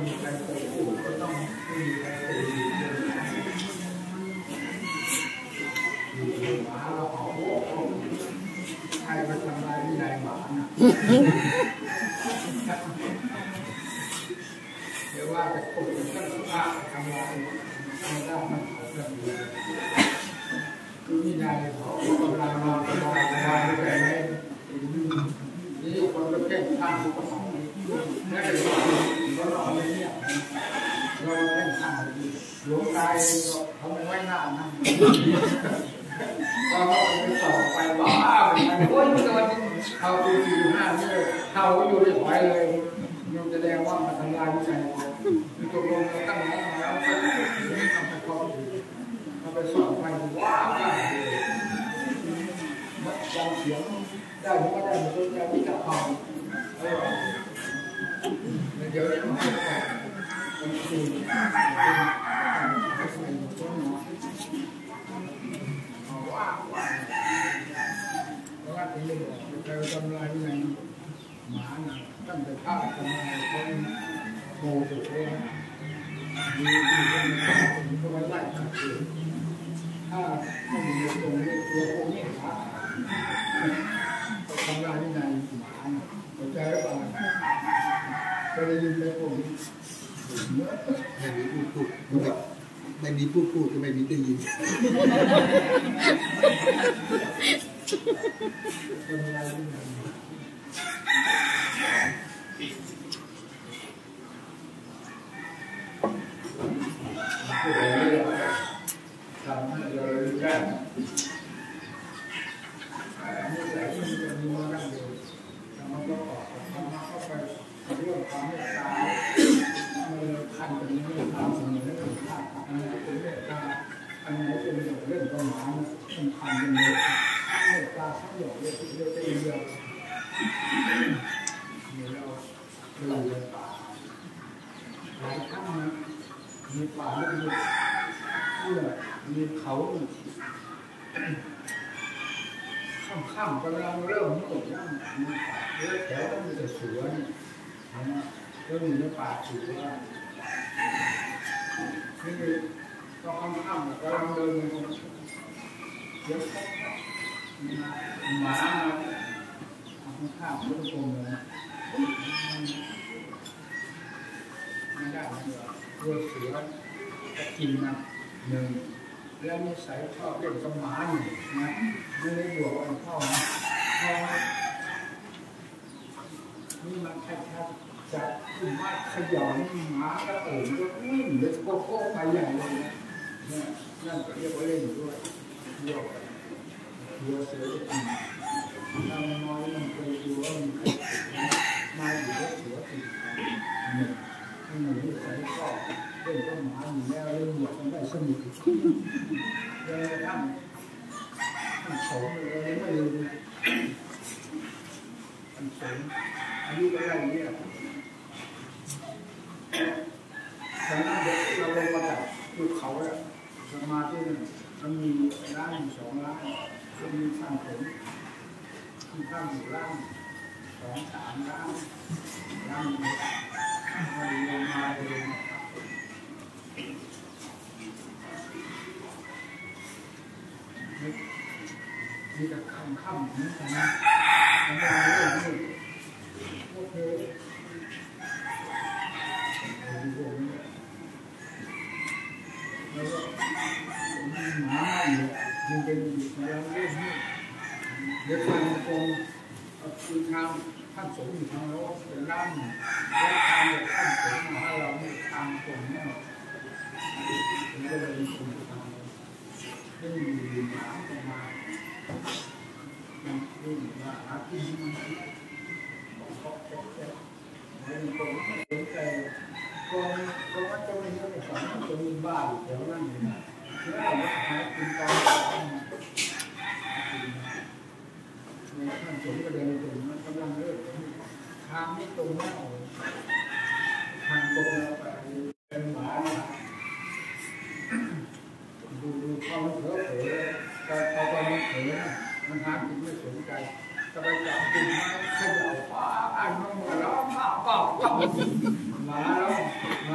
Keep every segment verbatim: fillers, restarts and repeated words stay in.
มีใครเคยพูดก็ต้องไม่มีใครเคยดูอยู่หมาเราเอาพวกใครมาทำลายวินัยหมาน่ะเดี๋ยวว่าจะพูดถึงท่านสุภาพทำลายไม่ได้มันเขาจะดูคือวินัยเขากำลังนอนสบายสบายแต่ไม่นี่คนก็เพ่งท่านทุกคนนั่นเลยก็รอไม่เงียบเราเพ่งท่านหลวงตาเองก็เขาไม่ไว้หน้านั่งก็ไปสอบไปบ้าไปโอ้ยตอนนี้เขาดูสี่ห้านี่เขาอยู่ในถอยเลยมันแสดงว่ามันทำลายวิสัยมันตกลงเราตั้งน้องแล้วก็ไม่ทำให้เขาเขาไปสอบไปว้าวมันจำเสียงได้หรือไม่ได้มันก็จะวิจารณ์ความเออเดี๋ยวนี้มันจะเป็นคือว้าวเพราะว่าที่นี่เราทำลายวินัยหมาน่ะตั้งแต่ข้าวทำลายคนโง่สุดเลยมีมีคนมีคนไล่ทำคือถ้าไม่มีตรงนี้ตัวพวกนี้ขาทำลายวินัยหมาเข้าใจหรือเปล่าก็ได้ยินไปพวกนี้ไม่มีพูดพูดไม่มีพูดพูดก็ไม่มีได้ยินทำลายวินัยทำให้เราได้นิสัยที่มันจะมีมาดั้งเดิมทำมาประกอบทำมาเข้าไปเรื่องความเมตตามันขั้นเป็นเรื่องความเสมอเรื่องภาพอันไหนเป็นเมตตาอันไหนเป็นเรื่องประมาณสำคัญเป็นเรื่องเมตตาทั้งหมดเลยที่เราจะเรียนเมื่อเราเราเรียนป่าหลายครั้งมีป่าลึกๆเพื่อมีเขาข้ามๆกำลังเริ่มมืดแล้วมีป่าเยอะแถวต้องมีแต่เสือนี่นะแล้วมีในป่าเสือนี่ต้องข้ามๆกำลังเดินไปเดี๋ยวหมาข้ามๆทุกคนเลยไม่ได้ตัวเสือจะกินนะหนึ่งแล้วนิสัยชอบเล่นกับหมาหนึ่งนะไม่ได้บวกกันเข้านะพอนี่มันแค่แค่จะขึ้นมาขย่อนหมาก็โอ่งก็วิ่งเลยโค้งไปใหญ่เลยนะเนี่ยนั่นก็เรียกว่าเล่นด้วยเรียกว่าตัวเสือจะกินถ้ามันน้อยมันเคยดูว่ามันมาอยู่ก็เสือติดหนึ่งหนึ่งนิสัยชอบเล่นกับหมาอยู่แล้วเล่นหมดมันได้สนุกเลยท่านท่านสอนเลยไม่ลืมท่านสอนอายุก็ได้เนี่ยตอนนั้นเราลงมาจากภูเขาแล้วสมาธิมันมีร้านสองร้านก็มีช่างผมที่ข้างอยู่ร้านสองสามร้านร้านนี้มาดีมาเลยมีแต่คำคำนี้นะทำงานเรื่องนี้โอเคแล้วก็หมาอยู่ยังเป็นอยู่ในเรื่องนี้เดี๋ยวทางตรงคือทางท่านสงฆ์อยู่ทางโลกเป็นร่างและทางแบบท่านสงฆ์มาให้เราไม่ทางตรงนี้ผมก็เลยเป็นคนทางไม่มีหมาออกมาดูมาหาที่มันบอกเขาแค่ไม่มีคนสนใจคนคนว่าจะไม่เยอะในสองจะมีบ้านแถวนั้นอยู่นะแล้วเราหากินการในท่านสงฆ์ก็เดินตรงนั้นกำลังเลิกทางไม่ตรงแล้วทางตรงแล้วไปเป็นหมาดูดูความเผลอเผลอแต่พอตอนมันเผลอมันหากินไม่สนใจก็ไปจับกินไม้ขย่าฟ้าอันมันมาแล้วข้าวเปล่าหมาแล้ว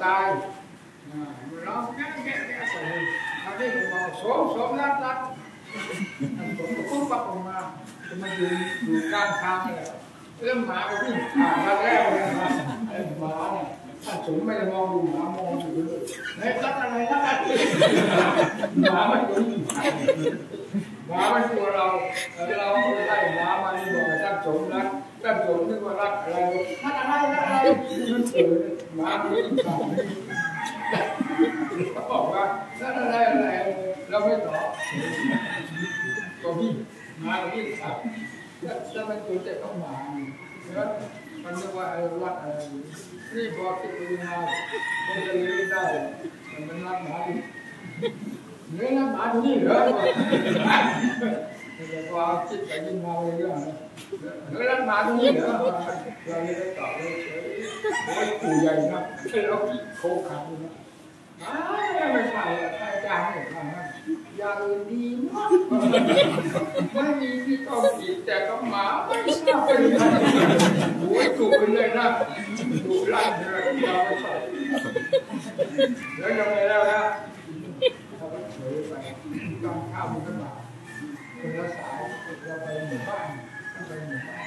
กายร้องแง่แง่แง่ไปทางที่ผมบอกโสมโสมรัดรัดผมก็พุ่งปักออกมาจะมาอยู่อยู่กลางทางเลยเริ่มหมาก็วิ่งผ่านมาแล้วเลยนะไอ้หมาเนี่ยถ้าสมไม่ได้มองดูหมามองอยู่เลยเฮ้ยรัดอะไรรัดอะไรหมามันอยู่หมามันตัวเราเราไล่หมามันบอกให้ตั้งสมรักตั้งสมนึกว่ารักอะไรรักอะไรรักอะไรมันเฉยหมามันวิ่งผ่านเขาบอกว่ารักอะไรอะไรเราไม่ตอบก็วิ่งหมาวิ่งผ่านถ้ามันตัวเจ็บต้องหมาแล้วมันเรียกว่ารักอะไรนี่พอคิดดูมามันจะรู้ได้มันรักหมาดิเนื้อหมาตัวนี้เหรอแต่พอคิดไปยิ่งมาเรื่อยๆเนื้อรักหมาตัวนี้เหรอเราไม่ได้ตอบเลยโอ้ยปู่ใหญ่นะเราโคขาดนะไม่ใช่ใช่จางไม่ใช่อย่างอื่นดีมากไม่มีที่ต้องผิดแต่ก็หมาไม่ทราบเป็นใครโอ้ยถูกกันเลยนะถูกไล่เลยเราไม่ใช่แล้วยังไงแล้วนะเราก็เฉยไปตอนข้าวมันก็มาคนละสายเราไปหมู่บ้านไปหมู่บ้าน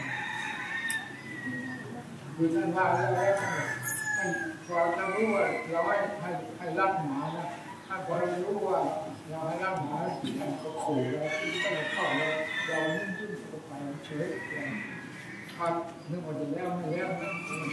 คือท่านว่าแล้วท่านพอท่านรู้ว่าเราให้ให้ให้รับหมานะถ้าพอเรารู้ว่าเราให้รับหมาท่านก็ขู่เราต้องเข้าเราเรายิ่งๆเข้าไปเฉยครับนึกว่าจะแล้วไม่แล้วนะ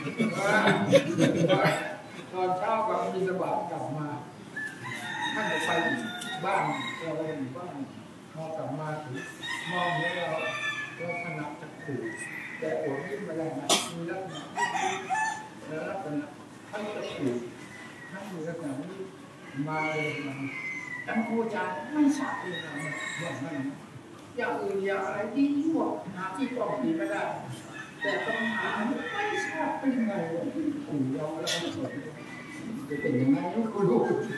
ตอนเช้ากับมีสบายกลับมาท่านจะไปบ้านเราไปอยู่บ้านพอกลับมาถึงมองเห็นเราเราขนับจะขู่แต่อดยิ้มไม่ได้นะมีลักษณะแล้วลักษณะท่านจะขู่ท่านมีลักษณะนี้มาเลยมาท่านครูอาจารย์ไม่ทราบเลยนะอย่างนั้นอย่างอื่นอย่างอะไรที่ทั่วหาที่ต้องดีไม่ได้แต่ต้องหาไม่ทราบเป็นไงขู่เราแล้วก็สวยจะเป็นยังไงก็รู้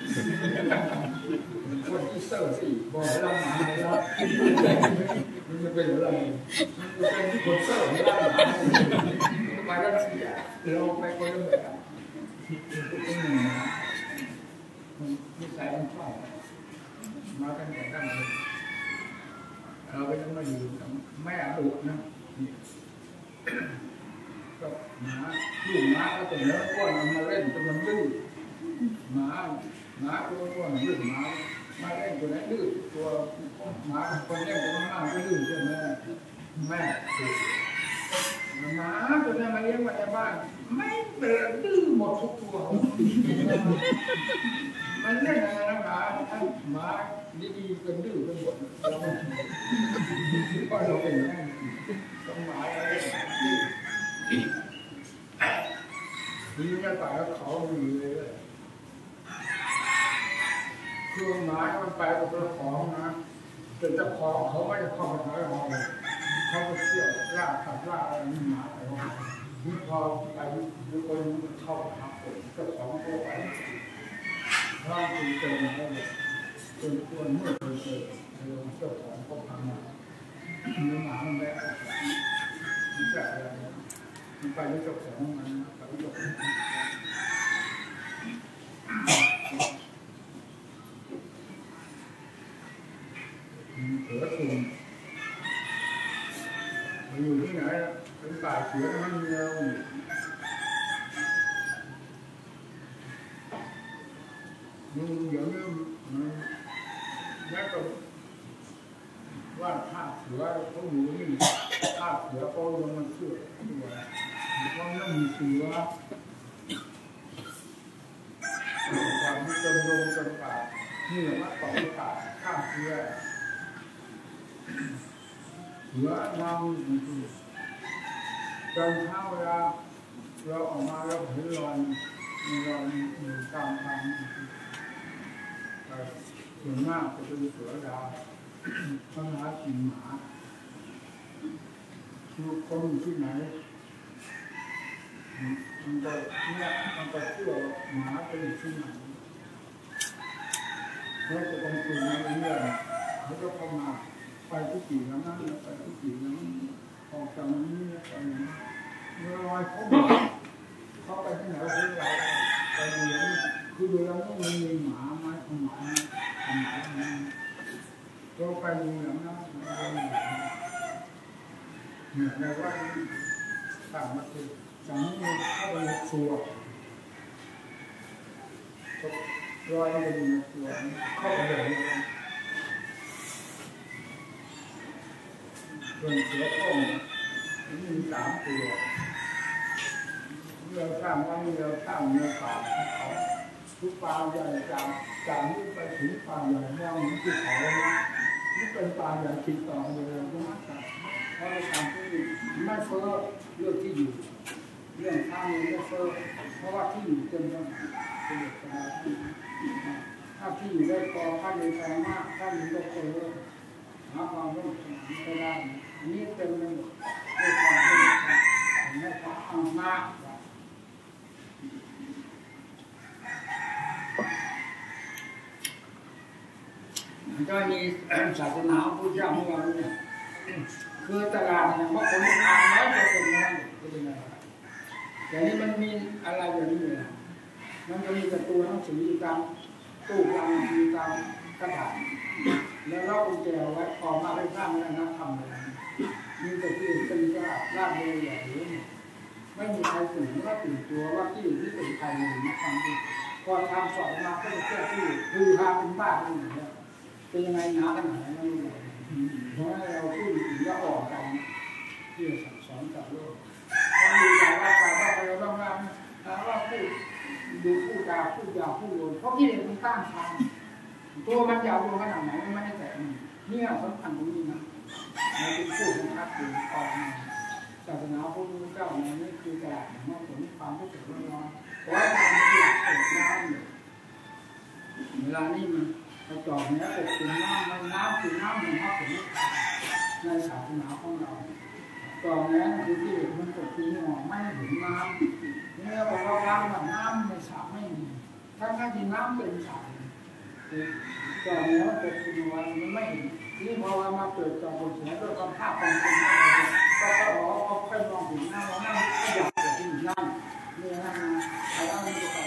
คนที่เสิร์ฟสิบอกเราหมาเลยว่ามันจะเป็นอะไรมันจะเป็นคนเสิร์ฟไม่ได้หมาไปรัสเซียเราไปคนละแบบเป็นหนึ่งนะมันนิสัยมันชอบมากันแต่ตั้งเลยเราไปต้องมาอยู่กับแม่ดุนะก็หมาลูกหมาก็จะเนื้อก้อนมาเล่นจนมันดื้อหมาหมาตัวก้อนดื้อหมามาเล่นตัวนั้นดื้อตัวหมาคนเล่นตัวมากก็ดื้อใช่ไหมแม่หมาตัวนั้นมาเลี้ยงมาในบ้านไม่เป็นดื้อหมดทุกตัวมันเล่นอะไรนะหมาหมาดีๆเป็นดื้อเป็นหมดเราก็เราเป็นแม่ต้องหมาอะไรนี่จะตายแล้วเขาอยู่เลยคือหมามันไปกับเจ้าของนะแต่เจ้าของเขาไม่ได้เข้าไปหาเราเขาไปเที่ยวล่าสัตว์ล่าอะไรนี่หมาแต่ว่านี่พอไปดูคนมันเข้าไปหาคนเจ้าของตัวไปร่างคือเจอมาเลยจนตัวเมื่อเจอเจอเจ้าของก็พังมาเนื้อหมามันแบกมันแบกอะไรมันไปด้วยเจ้าของมันไปด้วยเจ้าของเสือถุงอยู่ที่ไหนเป็นป่าเสือมันเดียวมึงเดี๋ยวนี้มันแล้วก็ว่าท่าเสือเขาอยู่นี่ท่าเสือเขายังมันเชื่อตัวเพราะนั่นมีเสือความที่จนโดนจนป่านี่แหละว่าต่อป่าข้ามเสือเสือนำมันคือจนเช้าเวลาเราออกมาแล้วเห็นรอยมีรอยอยู่ตามทางส่วนมากจะเป็นเสือดาวปัญหากินหมาคือคนที่ไหนมันก็เนี่ยมันก็เชื่อหมาเป็นที่ไหนแล้วจะต้องคุยในเรื่องเขาจะเข้ามาไปที่กี่แล้วนั่นไปที่กี่แล้วออกจากนี้ไปนี้เมื่อวานเขาบอกเขาไปที่ไหนเขาเราไปเรียนดูแล้วมันมีหมาไม้ของหมาหมาเราไปดูแล้วนะเนี่ยในว่าต่างมาคือสังเกตเข้าไปในครัวรอยมันอยู่ในครัวเข้าไปเลยส่วนเสือโคร่งมีสามตัวเราสร้างว่าเราสร้างเนื้อป่าเขาทุกป่าใหญ่จากจากนี้ไปถึงป่าใหญ่มองเห็นภูเขาเลยนะนี่เป็นป่าใหญ่ติดต่อเลยนะเพราะเราทำที่ไม่เฟ้อเรื่องที่อยู่เรื่องทางนี้ไม่เฟ้อเพราะว่าที่อยู่เต็มไปหมดเป็นสถานที่ถ้าที่อยู่ได้พอถ้ามีแพงมากถ้ามีก็เฟ้อหาความร่มสนานไม่ได้อันนี้เต็มไปหมดด้วยความเป็นไม่พอเอามากก็มีศาสนาพุทธเจ้าของเราเนี่ยคือตลาดเนี่ยเพราะคนอ่านน้อยกว่าคนน้อยก็เป็นอะไรแต่นี่มันมีอะไรอย่างนี้เลยมันจะมีแต่ตัวหนังสืออยู่ตามตู้กลางมีตามกระดาษแล้วเรากุญแจไว้ออกมาได้สร้างแล้วนะทำอะไรมีแต่ที่เป็นกระดาษลาดเลยอย่างนี้ไม่มีใครตื่นว่าตื่นตัวว่าที่อยู่ที่เป็นใครเลยนะทำที่พอทำสอนมาก็จะเชื่อที่คือพาเป็นบ้าเป็นอย่างนี้เป็นยังไงหนาขนาดไหนไม่รู้เพราะเราพูดถึงว่าออกกันที่สั่งสอนกับโลกถ้ามีใจว่าการว่าเราต้องทำถ้าว่าพูดดูพูดจาพูดยาวพูดโลนเพราะที่เด็กมันต้านทานตัวมันยาวลงขนาดไหนมันไม่ได้แต่เนี่ยสำคัญตรงนี้นะเราเป็นพูดนะครับถึงออกมาศาสนาพุทธเจ้าในนี้คือตลาดของผลความรู้สึกร้อนๆเพราะว่าการที่หลักเกิดน้ำเวลานี้มันกระจอกเนี้ยอกถึงน้ำมันน้ำถึงน้ำมันมากถึงในศาสนาของเราจอกเนี้ยคือที่มันตกที่หัวไม่ถึงน้ำเนี่ยบอกว่าล้างแบบน้ำในสระไม่มีทั้งทั้งที่น้ำเป็นสระจอกเนี้ยมันตกที่หัวมันไม่เห็นที่พอมาเกิดจอกเสียด้วยความภาพความเป็นอะไรก็ก็อ๋อค่อยมองถึงน้ำแล้วน้ำก็อยากจะถึงน้ำเนี่ยนะเอาเอาไม่ไป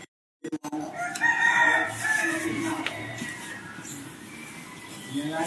ยังไง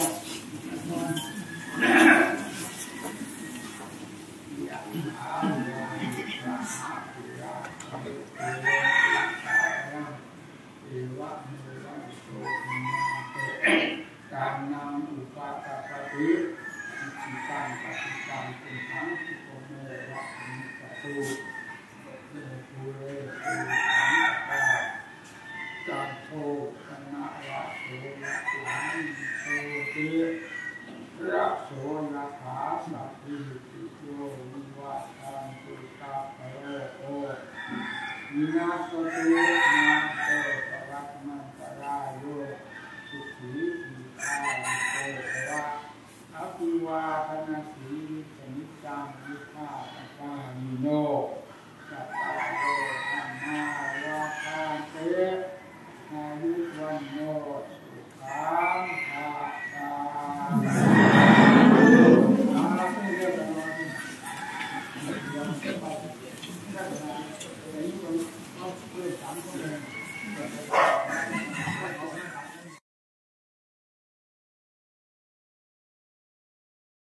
การนำอุปาทปฏิจิตังปฏิตังเป็นทั้งที่โกเมระประตูเนภูเรภูสังกาจันโทคณะวะโสยะหลังโสติระโสยะขาสัพพิติโยวิวัฏันตุสัพพะโรโควินาศตุนาเตปรัตมังกราโยสุขีสีกาโตวะอภิวาทนาสีสมิจังวิภาคกามิโนสัตตาโตธรรมาวาทานเตอายุวันโนสุขังภาลังอาเรื่องอะไร